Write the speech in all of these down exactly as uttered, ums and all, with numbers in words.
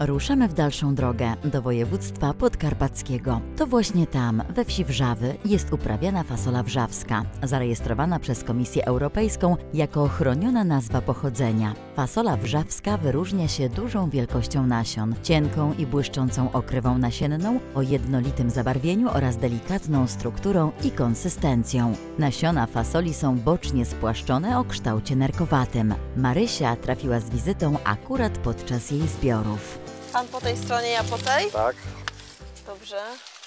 Ruszamy w dalszą drogę do województwa podkarpackiego. To właśnie tam, we wsi Wrzawy, jest uprawiana fasola wrzawska, zarejestrowana przez Komisję Europejską jako chroniona nazwa pochodzenia. Fasola wrzawska wyróżnia się dużą wielkością nasion, cienką i błyszczącą okrywą nasienną, o jednolitym zabarwieniu oraz delikatną strukturą i konsystencją. Nasiona fasoli są bocznie spłaszczone o kształcie nerkowatym. Marysia trafiła z wizytą akurat podczas jej zbiorów. Pan po tej stronie, ja po tej? Tak. Dobrze.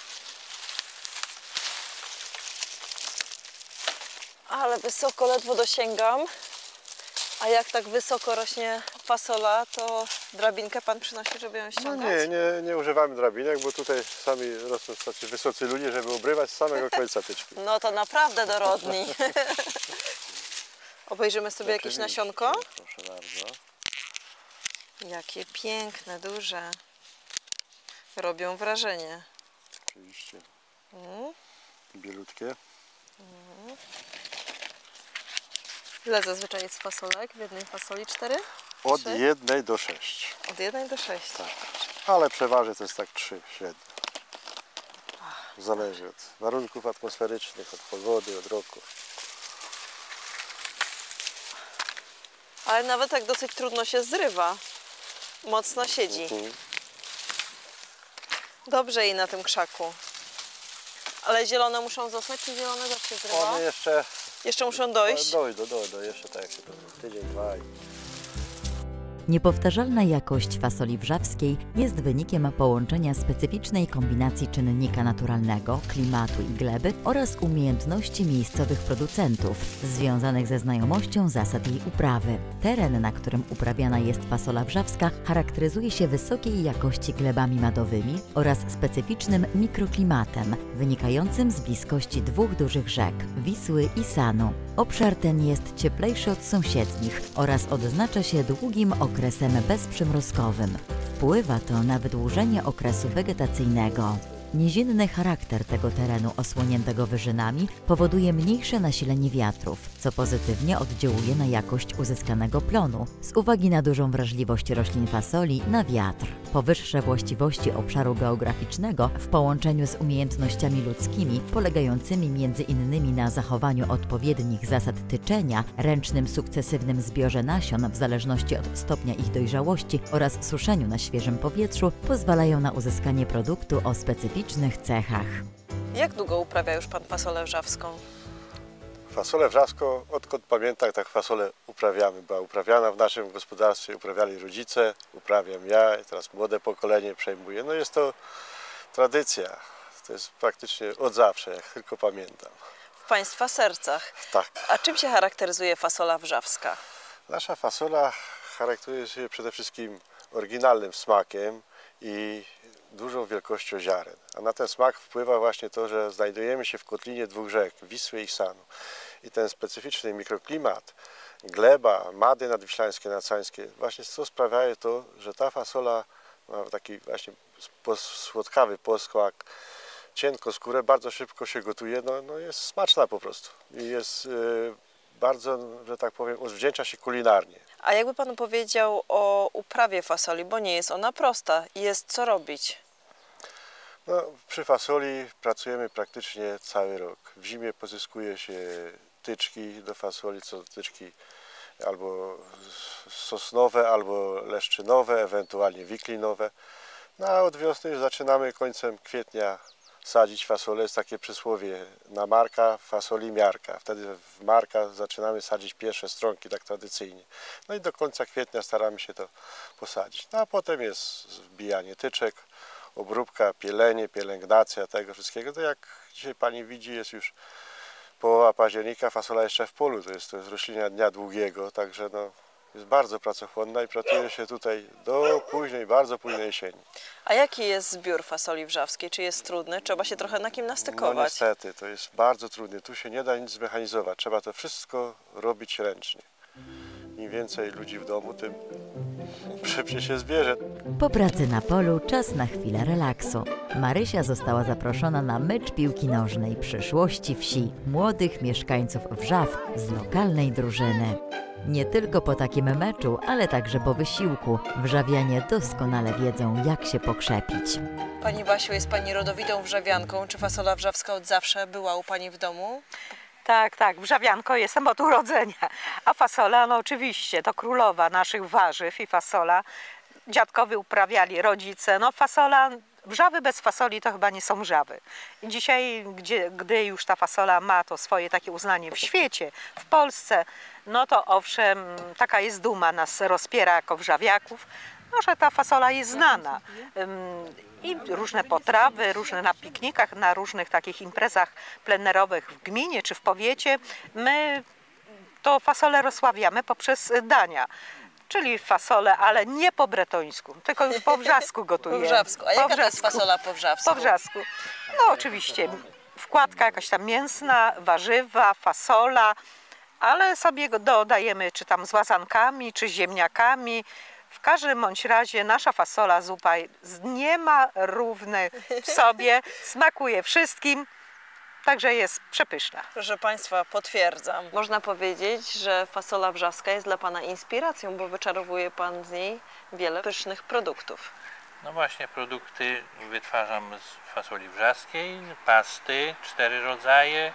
Ale wysoko, ledwo dosięgam. A jak tak wysoko rośnie fasola, to drabinkę pan przynosi, żeby ją No ściągać? nie, nie, nie używamy drabinek, bo tutaj sami rosną tacy wysocy ludzie, żeby obrywać z samego końca tyczki. No to naprawdę dorodni. Obejrzymy sobie jakieś Oczywiście, nasionko. Proszę bardzo. Jakie piękne, duże. Robią wrażenie. Oczywiście. Mm. Bielutkie. Mm. Ile zazwyczaj jest fasolek w jednej fasoli? Cztery? Od Trzy? jednej do sześć. Od jednej do sześciu. Tak. Ale przeważnie to jest tak trzy średnio. Zależy od warunków atmosferycznych, od pogody, od roku. Ale nawet tak dosyć trudno się zrywa. Mocno siedzi. Mhm. Dobrze jej na tym krzaku. Ale zielone muszą zostać, czy zielone też się zrywa? One jeszcze Jeszcze muszą dojść? dojdą, dojdą, jeszcze tak jak się to tydzień, dwa. I... Niepowtarzalna jakość fasoli wrzawskiej jest wynikiem połączenia specyficznej kombinacji czynnika naturalnego, klimatu i gleby oraz umiejętności miejscowych producentów, związanych ze znajomością zasad jej uprawy. Teren, na którym uprawiana jest fasola wrzawska, charakteryzuje się wysokiej jakości glebami madowymi oraz specyficznym mikroklimatem, wynikającym z bliskości dwóch dużych rzek – Wisły i Sanu. Obszar ten jest cieplejszy od sąsiednich oraz odznacza się długim okresem bezprzymrozkowym. Wpływa to na wydłużenie okresu wegetacyjnego. Nizinny charakter tego terenu osłoniętego wyżynami powoduje mniejsze nasilenie wiatrów, co pozytywnie oddziałuje na jakość uzyskanego plonu z uwagi na dużą wrażliwość roślin fasoli na wiatr. Powyższe właściwości obszaru geograficznego w połączeniu z umiejętnościami ludzkimi polegającymi między innymi na zachowaniu odpowiednich zasad tyczenia, ręcznym sukcesywnym zbiorze nasion w zależności od stopnia ich dojrzałości oraz suszeniu na świeżym powietrzu pozwalają na uzyskanie produktu o specyficznych cechach. Jak długo uprawia już pan fasolę wrzawską? Fasolę wrzawską, odkąd pamiętam, tak fasolę uprawiamy. Była uprawiana w naszym gospodarstwie, uprawiali rodzice, uprawiam ja i teraz młode pokolenie przejmuje. No jest to tradycja, to jest praktycznie od zawsze, jak tylko pamiętam. W państwa sercach. Tak. A czym się charakteryzuje fasola wrzawska? Nasza fasola charakteryzuje się przede wszystkim oryginalnym smakiem i dużą wielkością ziaren. A na ten smak wpływa właśnie to, że znajdujemy się w kotlinie dwóch rzek, Wisły i Sanu. I ten specyficzny mikroklimat, gleba, mady nadwiślańskie, nadsańskie, właśnie co sprawiają to, że ta fasola ma taki właśnie słodkawy poskład, cienko skórę, bardzo szybko się gotuje, no, no jest smaczna po prostu. I jest yy, bardzo, że tak powiem, odwdzięcza się kulinarnie. A jakby pan powiedział o uprawie fasoli, bo nie jest ona prosta i jest co robić? No, przy fasoli pracujemy praktycznie cały rok. W zimie pozyskuje się tyczki do fasoli, co tyczki albo sosnowe, albo leszczynowe, ewentualnie wiklinowe. No a od wiosny już zaczynamy końcem kwietnia sadzić fasolę. Jest takie przysłowie na marka, fasoli miarka. Wtedy w marka zaczynamy sadzić pierwsze stronki tak tradycyjnie. No i do końca kwietnia staramy się to posadzić. No a potem jest wbijanie tyczek, obróbka, pielenie, pielęgnacja tego wszystkiego. To jak dzisiaj pani widzi, jest już połowa października, fasola jeszcze w polu. To jest, to jest roślina dnia długiego, także no, jest bardzo pracochłonna i pracuje się tutaj do późnej, bardzo późnej jesieni. A jaki jest zbiór fasoli wrzawskiej? Czy jest trudny? Trzeba się trochę na kim No nastykować? niestety, to jest bardzo trudne. Tu się nie da nic zmechanizować. Trzeba to wszystko robić ręcznie. Im więcej ludzi w domu, tym szybciej się zbierze. Po pracy na polu czas na chwilę relaksu. Marysia została zaproszona na mecz piłki nożnej przyszłości wsi, młodych mieszkańców Wrzaw z lokalnej drużyny. Nie tylko po takim meczu, ale także po wysiłku. Wrzawianie doskonale wiedzą, jak się pokrzepić. Pani Basiu, jest Pani rodowitą wrzawianką. Czy fasola wrzawska od zawsze była u Pani w domu? Tak, tak, wrzawianko jestem od urodzenia, a fasola, no oczywiście, to królowa naszych warzyw i fasola. Dziadkowie uprawiali, rodzice, no fasola, wrzawy bez fasoli to chyba nie są wrzawy. I dzisiaj, gdzie, gdy już ta fasola ma to swoje takie uznanie w świecie, w Polsce, no to owszem, taka jest duma, nas rozpiera jako wrzawiaków, no, że ta fasola jest znana. I różne potrawy, różne na piknikach, na różnych takich imprezach plenerowych w gminie czy w powiecie, my to fasolę rozsławiamy poprzez dania. Czyli fasolę, ale nie po bretońsku, tylko już po wrzasku gotujemy. Po wrzawsku. A jaka to jest fasola po wrzawsku? Po wrzasku. No oczywiście wkładka jakaś tam mięsna, warzywa, fasola, ale sobie go dodajemy czy tam z łazankami, czy ziemniakami. W każdym bądź razie nasza fasola zupa nie ma równej w sobie, smakuje wszystkim, także jest przepyszna. Proszę Państwa, potwierdzam. Można powiedzieć, że fasola wrzawska jest dla Pana inspiracją, bo wyczarowuje Pan z niej wiele pysznych produktów. No właśnie, produkty wytwarzam z fasoli wrzaskiej, pasty, cztery rodzaje,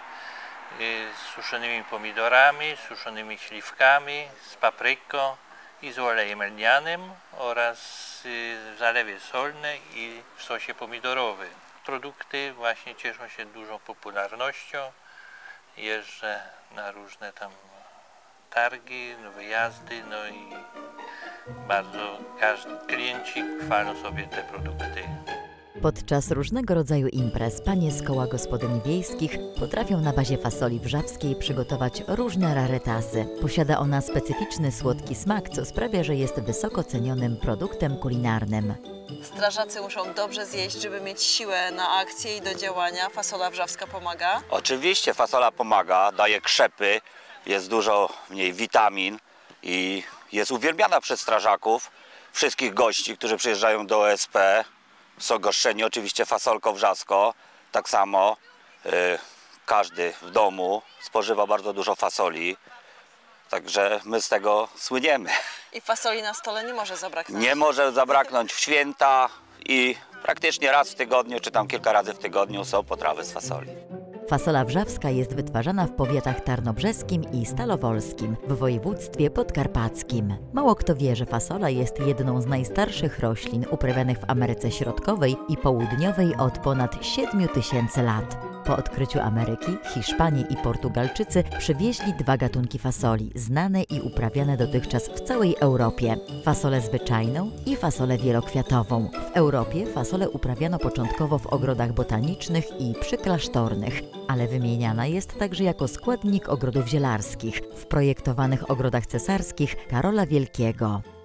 z suszonymi pomidorami, suszonymi śliwkami, z papryką i z olejem lnianym oraz w zalewie solnej i w sosie pomidorowym. Produkty właśnie cieszą się dużą popularnością. Jeżdżę na różne tam targi, wyjazdy, no i bardzo każdy klienci chwalą sobie te produkty. Podczas różnego rodzaju imprez panie z koła gospodyń wiejskich potrafią na bazie fasoli wrzawskiej przygotować różne rarytasy. Posiada ona specyficzny słodki smak, co sprawia, że jest wysoko cenionym produktem kulinarnym. Strażacy muszą dobrze zjeść, żeby mieć siłę na akcję i do działania. Fasola wrzawska pomaga? Oczywiście fasola pomaga, daje krzepy, jest dużo w niej witamin i jest uwielbiana przez strażaków, wszystkich gości, którzy przyjeżdżają do O S P. Są goszczeni oczywiście fasolką wrzawską, tak samo y, każdy w domu spożywa bardzo dużo fasoli, także my z tego słyniemy. I fasoli na stole nie może zabraknąć? Nie może zabraknąć w święta i praktycznie raz w tygodniu, czy tam kilka razy w tygodniu są potrawy z fasoli. Fasola wrzawska jest wytwarzana w powiatach tarnobrzeskim i stalowolskim w województwie podkarpackim. Mało kto wie, że fasola jest jedną z najstarszych roślin uprawianych w Ameryce Środkowej i Południowej od ponad siedmiu tysięcy lat. Po odkryciu Ameryki Hiszpanie i Portugalczycy przywieźli dwa gatunki fasoli, znane i uprawiane dotychczas w całej Europie. Fasolę zwyczajną i fasolę wielokwiatową. W Europie fasolę uprawiano początkowo w ogrodach botanicznych i przyklasztornych, ale wymieniana jest także jako składnik ogrodów zielarskich w projektowanych ogrodach cesarskich Karola Wielkiego.